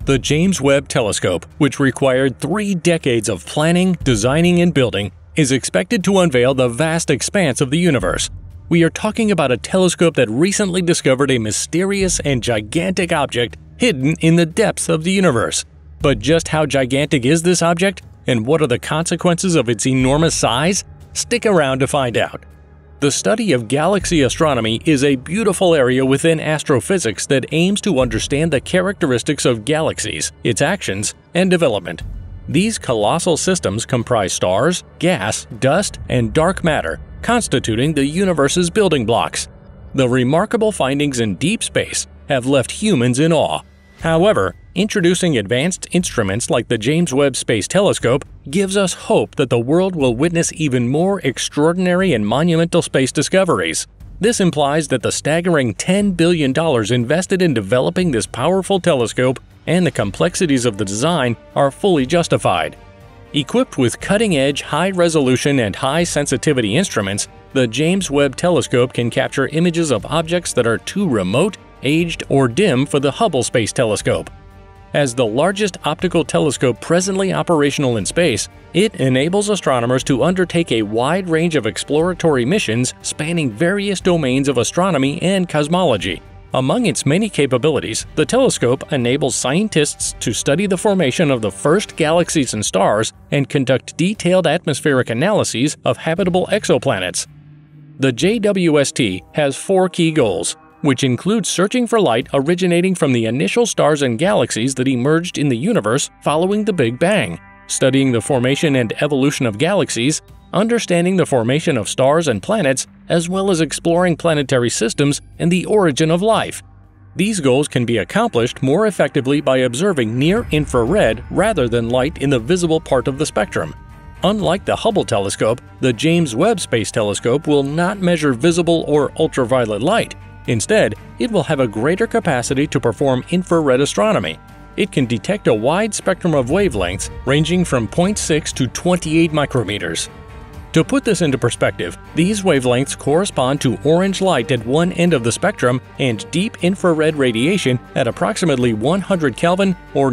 The James Webb Telescope, which required 3 decades of planning, designing, and building, is expected to unveil the vast expanse of the universe. We are talking about a telescope that recently discovered a mysterious and gigantic object hidden in the depths of the universe. But just how gigantic is this object, and what are the consequences of its enormous size? Stick around to find out. The study of galaxy astronomy is a beautiful area within astrophysics that aims to understand the characteristics of galaxies, its actions, and development. These colossal systems comprise stars, gas, dust, and dark matter, constituting the universe's building blocks. The remarkable findings in deep space have left humans in awe. However, introducing advanced instruments like the James Webb Space Telescope gives us hope that the world will witness even more extraordinary and monumental space discoveries. This implies that the staggering $10 billion invested in developing this powerful telescope and the complexities of the design are fully justified. Equipped with cutting-edge, high-resolution and high-sensitivity instruments, the James Webb Telescope can capture images of objects that are too remote, aged, or dim for the Hubble Space Telescope. As the largest optical telescope presently operational in space, it enables astronomers to undertake a wide range of exploratory missions spanning various domains of astronomy and cosmology. Among its many capabilities, the telescope enables scientists to study the formation of the first galaxies and stars and conduct detailed atmospheric analyses of habitable exoplanets. The JWST has 4 key goals, which include searching for light originating from the initial stars and galaxies that emerged in the universe following the Big Bang, studying the formation and evolution of galaxies, understanding the formation of stars and planets, as well as exploring planetary systems and the origin of life. These goals can be accomplished more effectively by observing near-infrared rather than light in the visible part of the spectrum. Unlike the Hubble telescope, the James Webb Space Telescope will not measure visible or ultraviolet light. Instead, it will have a greater capacity to perform infrared astronomy. It can detect a wide spectrum of wavelengths ranging from 0.6 to 28 micrometers. To put this into perspective, these wavelengths correspond to orange light at one end of the spectrum and deep infrared radiation at approximately 100 Kelvin or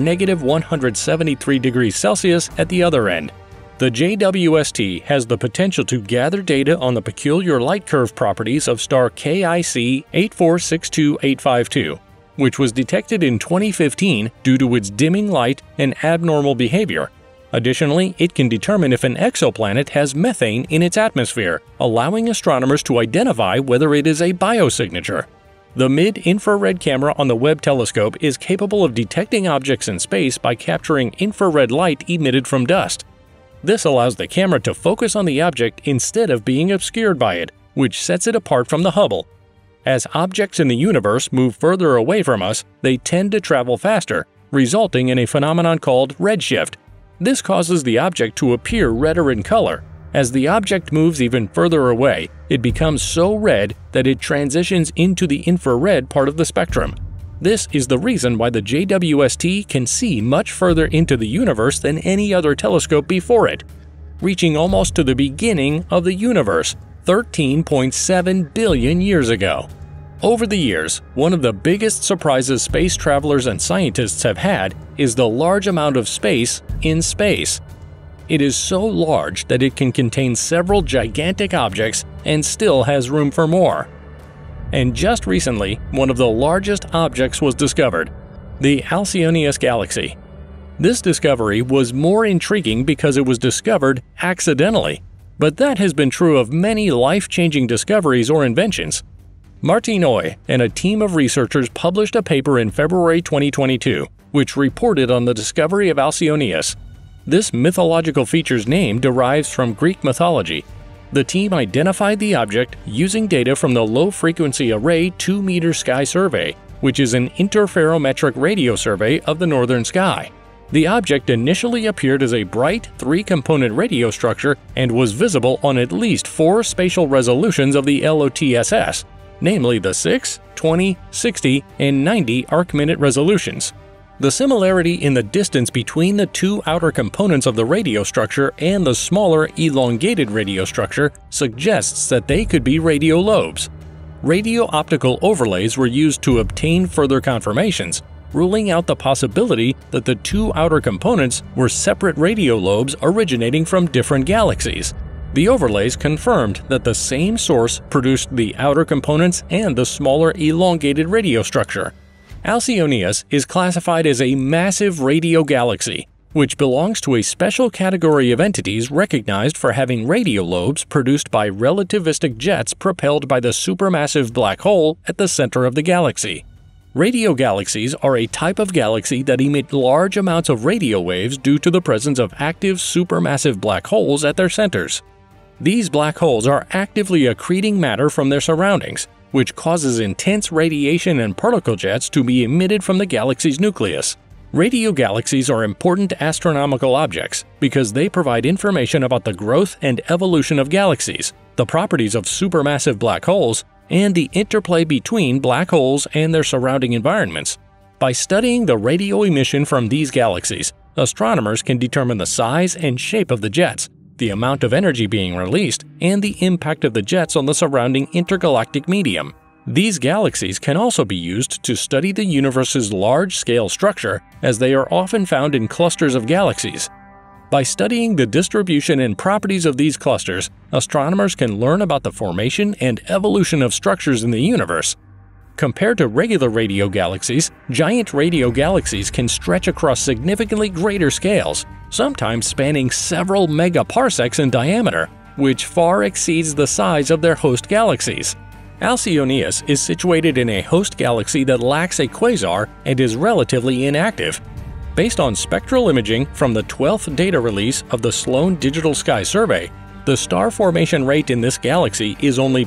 -173 degrees Celsius at the other end. The JWST has the potential to gather data on the peculiar light curve properties of star KIC 8462852, which was detected in 2015 due to its dimming light and abnormal behavior. Additionally, it can determine if an exoplanet has methane in its atmosphere, allowing astronomers to identify whether it is a biosignature. The mid-infrared camera on the Webb telescope is capable of detecting objects in space by capturing infrared light emitted from dust. This allows the camera to focus on the object instead of being obscured by it, which sets it apart from the Hubble. As objects in the universe move further away from us, they tend to travel faster, resulting in a phenomenon called redshift. This causes the object to appear redder in color. As the object moves even further away, it becomes so red that it transitions into the infrared part of the spectrum. This is the reason why the JWST can see much further into the universe than any other telescope before it, reaching almost to the beginning of the universe, 13.7 billion years ago. Over the years, one of the biggest surprises space travelers and scientists have had is the large amount of space in space. It is so large that it can contain several gigantic objects and still has room for more. And just recently, one of the largest objects was discovered, the Alcyoneus galaxy. This discovery was more intriguing because it was discovered accidentally, but that has been true of many life-changing discoveries or inventions. Martin Oy and a team of researchers published a paper in February 2022, which reported on the discovery of Alcyoneus. This mythological feature's name derives from Greek mythology. The team identified the object using data from the Low-Frequency Array 2-meter sky survey, which is an interferometric radio survey of the northern sky. The object initially appeared as a bright 3-component radio structure and was visible on at least 4 spatial resolutions of the LOTSS, namely the 6, 20, 60, and 90 arc-minute resolutions. The similarity in the distance between the 2 outer components of the radio structure and the smaller elongated radio structure suggests that they could be radio lobes. Radio optical overlays were used to obtain further confirmations. ruling out the possibility that the two outer components were separate radio lobes originating from different galaxies. The overlays confirmed that the same source produced the outer components and the smaller elongated radio structure. Alcyoneus is classified as a massive radio galaxy, which belongs to a special category of entities recognized for having radio lobes produced by relativistic jets propelled by the supermassive black hole at the center of the galaxy. Radio galaxies are a type of galaxy that emit large amounts of radio waves due to the presence of active supermassive black holes at their centers. These black holes are actively accreting matter from their surroundings, which causes intense radiation and particle jets to be emitted from the galaxy's nucleus. Radio galaxies are important astronomical objects because they provide information about the growth and evolution of galaxies, the properties of supermassive black holes, and the interplay between black holes and their surrounding environments. By studying the radio emission from these galaxies, astronomers can determine the size and shape of the jets, the amount of energy being released, and the impact of the jets on the surrounding intergalactic medium. These galaxies can also be used to study the universe's large-scale structure, as they are often found in clusters of galaxies. By studying the distribution and properties of these clusters, astronomers can learn about the formation and evolution of structures in the universe. Compared to regular radio galaxies, giant radio galaxies can stretch across significantly greater scales, sometimes spanning several megaparsecs in diameter, which far exceeds the size of their host galaxies. Alcyoneus is situated in a host galaxy that lacks a quasar and is relatively inactive. Based on spectral imaging from the 12th data release of the Sloan Digital Sky Survey, the star formation rate in this galaxy is only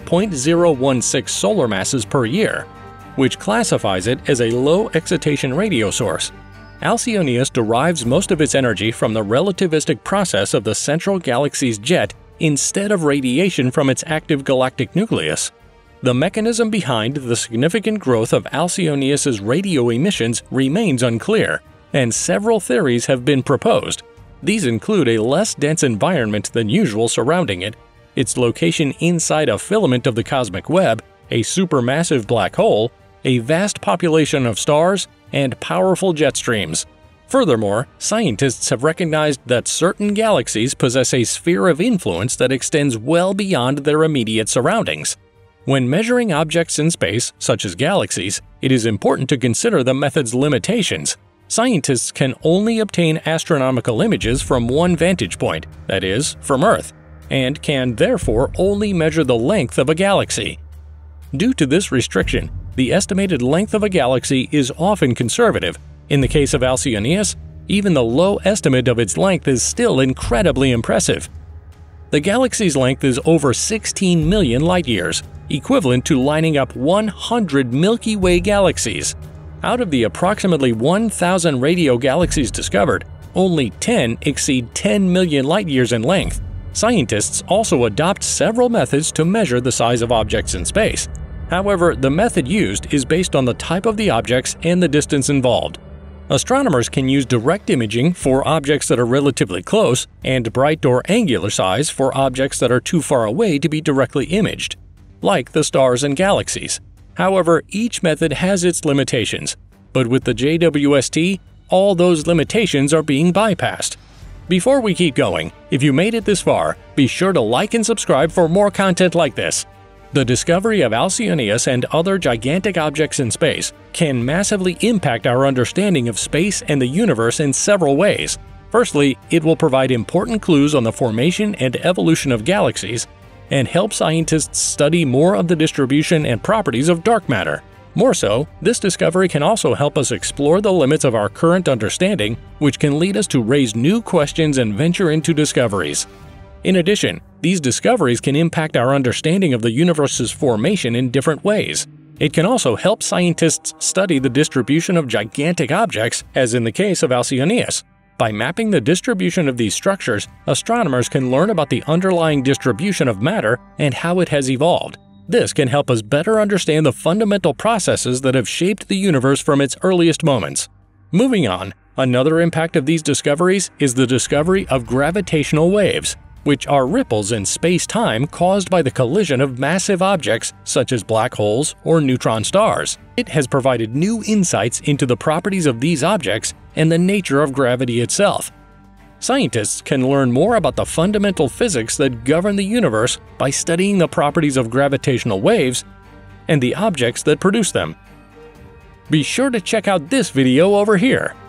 0.016 solar masses per year, which classifies it as a low excitation radio source. Alcyoneus derives most of its energy from the relativistic process of the central galaxy's jet instead of radiation from its active galactic nucleus. The mechanism behind the significant growth of Alcyoneus's radio emissions remains unclear, and several theories have been proposed. These include a less dense environment than usual surrounding it, its location inside a filament of the cosmic web, a supermassive black hole, a vast population of stars, and powerful jet streams. Furthermore, scientists have recognized that certain galaxies possess a sphere of influence that extends well beyond their immediate surroundings. When measuring objects in space, such as galaxies, it is important to consider the method's limitations. Scientists can only obtain astronomical images from one vantage point, that is, from Earth, and can therefore only measure the length of a galaxy. Due to this restriction, the estimated length of a galaxy is often conservative. In the case of Alcyoneus, even the low estimate of its length is still incredibly impressive. The galaxy's length is over 16 million light-years, equivalent to lining up 100 Milky Way galaxies. Out of the approximately 1,000 radio galaxies discovered, only 10 exceed 10 million light-years in length. Scientists also adopt several methods to measure the size of objects in space. However, the method used is based on the type of the objects and the distance involved. Astronomers can use direct imaging for objects that are relatively close and bright or angular size for objects that are too far away to be directly imaged, like the stars and galaxies. However, each method has its limitations, but with the JWST, all those limitations are being bypassed. Before we keep going, if you made it this far, be sure to like and subscribe for more content like this. The discovery of Alcyoneus and other gigantic objects in space can massively impact our understanding of space and the universe in several ways. Firstly, it will provide important clues on the formation and evolution of galaxies and help scientists study more of the distribution and properties of dark matter. More so, this discovery can also help us explore the limits of our current understanding, which can lead us to raise new questions and venture into discoveries. In addition, these discoveries can impact our understanding of the universe's formation in different ways. It can also help scientists study the distribution of gigantic objects, as in the case of Alcyoneus. By mapping the distribution of these structures, astronomers can learn about the underlying distribution of matter and how it has evolved. This can help us better understand the fundamental processes that have shaped the universe from its earliest moments. Moving on, another impact of these discoveries is the discovery of gravitational waves. which are ripples in space-time caused by the collision of massive objects such as black holes or neutron stars. It has provided new insights into the properties of these objects and the nature of gravity itself. Scientists can learn more about the fundamental physics that govern the universe by studying the properties of gravitational waves and the objects that produce them. Be sure to check out this video over here.